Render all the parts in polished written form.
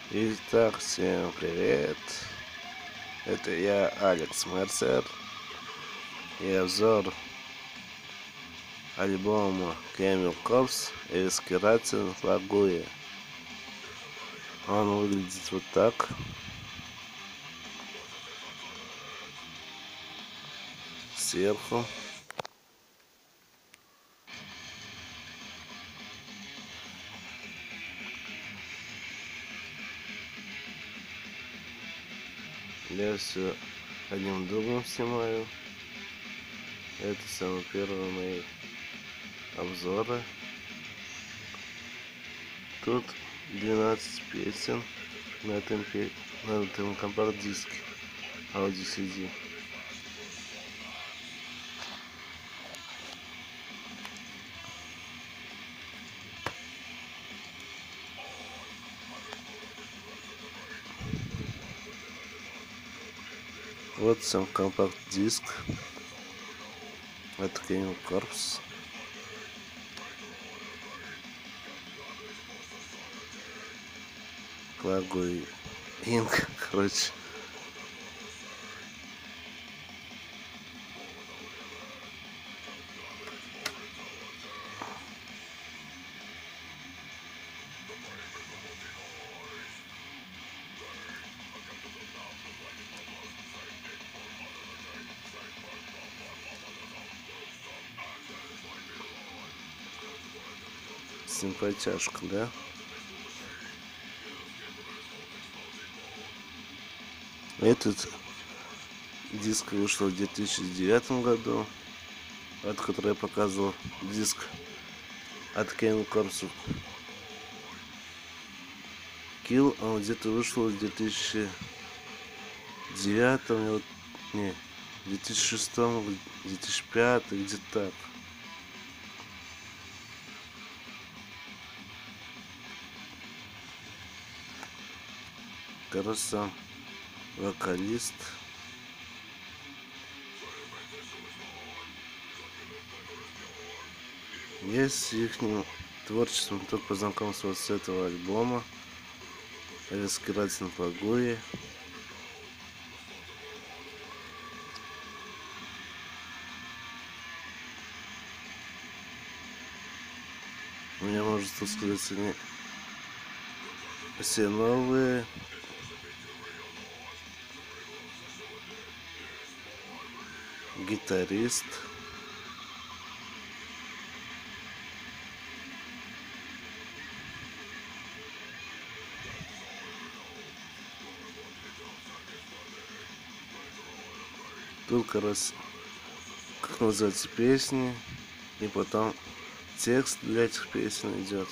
Итак, всем привет! Это я, Алекс Мерсер, и обзор альбома Chemical Corpse Eskeratин Laguya. Он выглядит вот так. Сверху. Я все одним дублем снимаю. Это самые первые мои обзоры. Тут 12 песен на этом компакт-диске Audi CD. Вот сам компакт-диск от Chemical Corpse. Laguya Inc. Короче. Симпатяшка, да? Этот диск вышел в 2009 году, от которого я показывал диск от Chemical Corpse Kill. Он где-то вышел в 2009, вот, не, 2006, 2005, где-то так. Кажется, вокалист. Я с их творчеством только познакомился вот с этого альбома Eskeratин Laguya. У меня, можно сказать, они все новые. Гитарист. Тут, короче, как называются песни, и потом текст для этих песен идет.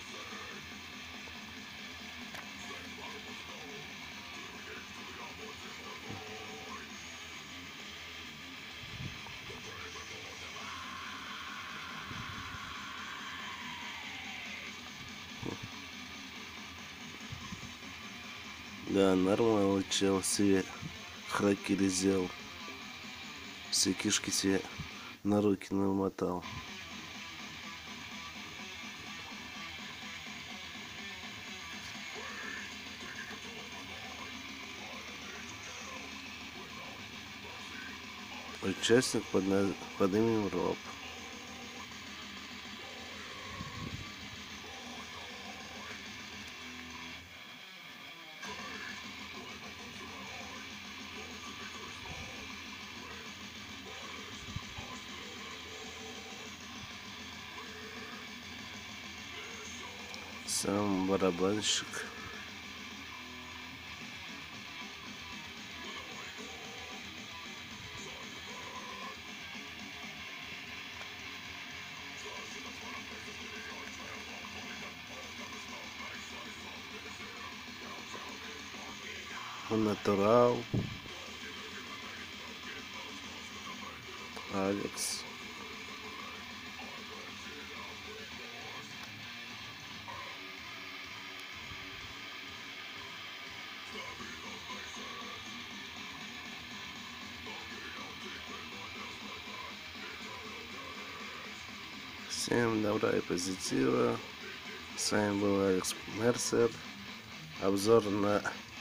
Да, нормально чел себе хакеры сделал. Все кишки себе на руки намотал. Участник под именем Роб. Сам барабанщик. Натурал. Алекс. Всем добра и позитива. С вами был Алекс Мерсер. обзор на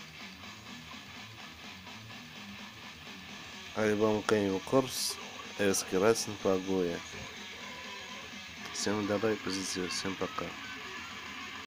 альбом Chemical Corpse Эски Рацин Пагоя. Всем добра и позитива, всем пока.